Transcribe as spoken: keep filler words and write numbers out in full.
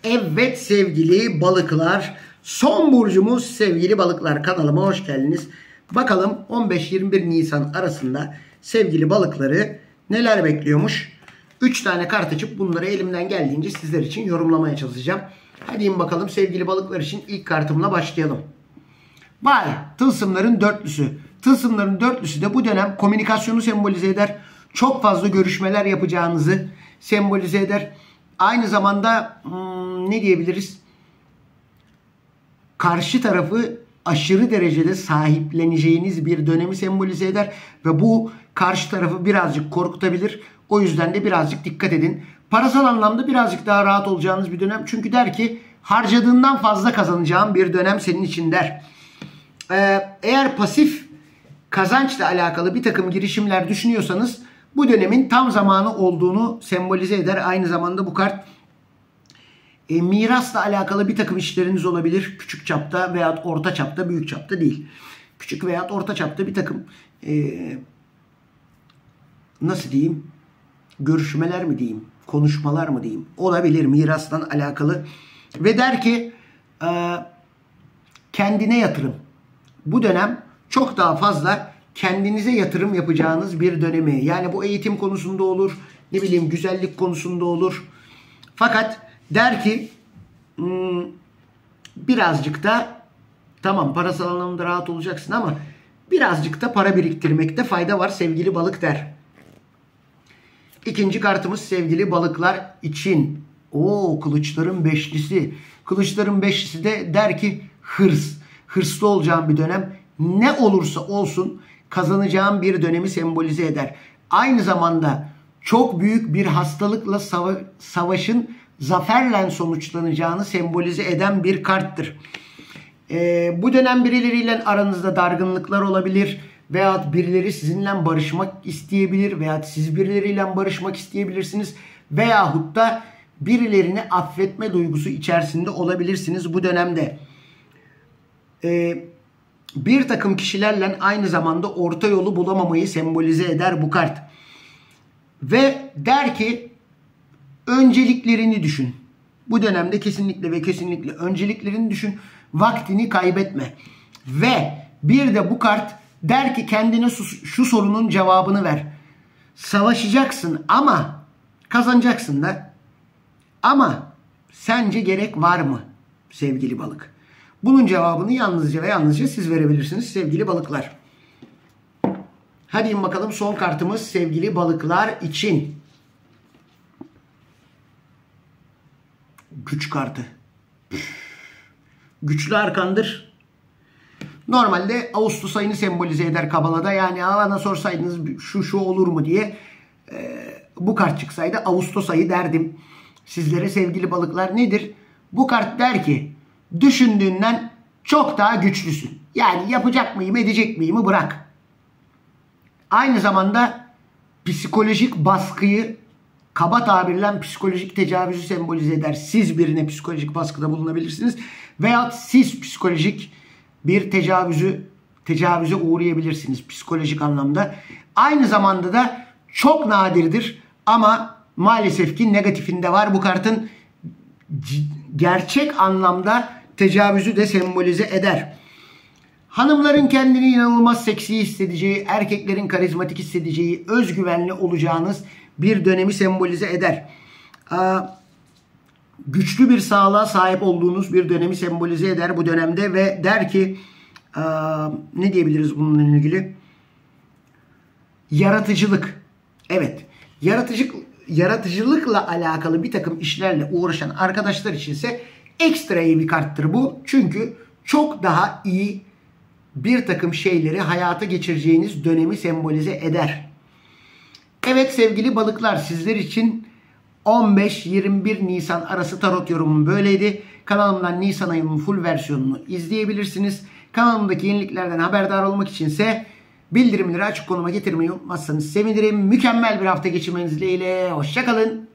Evet sevgili balıklar, son burcumuz sevgili balıklar, kanalıma hoş geldiniz. Bakalım on beş yirmi bir Nisan arasında sevgili balıkları neler bekliyormuş. üç tane kart açıp bunları elimden geldiğince sizler için yorumlamaya çalışacağım. Hadi bakalım sevgili balıklar için ilk kartımla başlayalım. Vay, tılsımların dörtlüsü. Tılsımların dörtlüsü de bu dönem komünikasyonu sembolize eder. Çok fazla görüşmeler yapacağınızı sembolize eder. Aynı zamanda hmm, ne diyebiliriz? Karşı tarafı aşırı derecede sahipleneceğiniz bir dönemi sembolize eder. Ve bu karşı tarafı birazcık korkutabilir. O yüzden de birazcık dikkat edin. Parasal anlamda birazcık daha rahat olacağınız bir dönem. Çünkü der ki harcadığından fazla kazanacağın bir dönem senin için der. Ee, eğer pasif kazançla alakalı bir takım girişimler düşünüyorsanız bu dönemin tam zamanı olduğunu sembolize eder. Aynı zamanda bu kart e, mirasla alakalı bir takım işleriniz olabilir. Küçük çapta veya orta çapta, büyük çapta değil. Küçük veya orta çapta bir takım e, nasıl diyeyim, görüşmeler mi diyeyim, konuşmalar mı diyeyim, olabilir mirasla alakalı. Ve der ki e, kendine yatırım. Bu dönem çok daha fazla kendinize yatırım yapacağınız bir dönemi. Yani bu eğitim konusunda olur, ne bileyim güzellik konusunda olur. Fakat der ki hmm, birazcık da tamam parasal anlamda rahat olacaksın ama birazcık da para biriktirmekte fayda var sevgili balık der. İkinci kartımız sevgili balıklar için. Oo, kılıçların beşlisi. Kılıçların beşlisi de der ki hırs. Hırslı olacağım bir dönem. Ne olursa olsun kazanacağım bir dönemi sembolize eder. Aynı zamanda çok büyük bir hastalıkla sava savaşın zaferle sonuçlanacağını sembolize eden bir karttır. Ee, bu dönem birileriyle aranızda dargınlıklar olabilir. Veyahut birileri sizinle barışmak isteyebilir. Veyahut siz birileriyle barışmak isteyebilirsiniz. Veyahut da birilerini affetme duygusu içerisinde olabilirsiniz bu dönemde. Ee, bir takım kişilerle aynı zamanda orta yolu bulamamayı sembolize eder bu kart. Ve der ki önceliklerini düşün. Bu dönemde kesinlikle ve kesinlikle önceliklerini düşün. Vaktini kaybetme. Ve bir de bu kart der ki kendine şu, şu sorunun cevabını ver. Savaşacaksın ama kazanacaksın da. Ama sence gerek var mı sevgili balık? Bunun cevabını yalnızca ve yalnızca siz verebilirsiniz sevgili balıklar. Hadi bakalım son kartımız sevgili balıklar için. Güç kartı. Güçlü arkandır. Normalde Ağustos ayını sembolize eder Kabala'da. Yani bana sorsaydınız şu şu olur mu diye e, bu kart çıksaydı Ağustos ayı derdim. Sizlere sevgili balıklar nedir? Bu kart der ki düşündüğünden çok daha güçlüsün. Yani yapacak mıyım, edecek miyim bırak. Aynı zamanda psikolojik baskıyı, kaba tabirle psikolojik tecavüzü sembolize eder. Siz birine psikolojik baskıda bulunabilirsiniz. Veya siz psikolojik bir tecavüzü, tecavüze uğrayabilirsiniz psikolojik anlamda. Aynı zamanda da çok nadirdir ama maalesef ki negatifinde var bu kartın, gerçek anlamda tecavüzü de sembolize eder. Hanımların kendini inanılmaz seksi hissedeceği, erkeklerin karizmatik hissedeceği, özgüvenli olacağınız bir dönemi sembolize eder. Ee, güçlü bir sağlığa sahip olduğunuz bir dönemi sembolize eder bu dönemde ve der ki ee, ne diyebiliriz bununla ilgili? Yaratıcılık. Evet. Yaratıcılık Yaratıcılıkla alakalı bir takım işlerle uğraşan arkadaşlar içinse ekstra iyi bir karttır bu. Çünkü çok daha iyi bir takım şeyleri hayata geçireceğiniz dönemi sembolize eder. Evet sevgili balıklar, sizler için on beş yirmi bir Nisan arası tarot yorumum böyleydi. Kanalımdan Nisan ayının full versiyonunu izleyebilirsiniz. Kanalımdaki yeniliklerden haberdar olmak içinse bildirimleri açık konuma getirmeyi unutmazsanız sevinirim. Mükemmel bir hafta geçirmeniz dileğiyle. Hoşça kalın.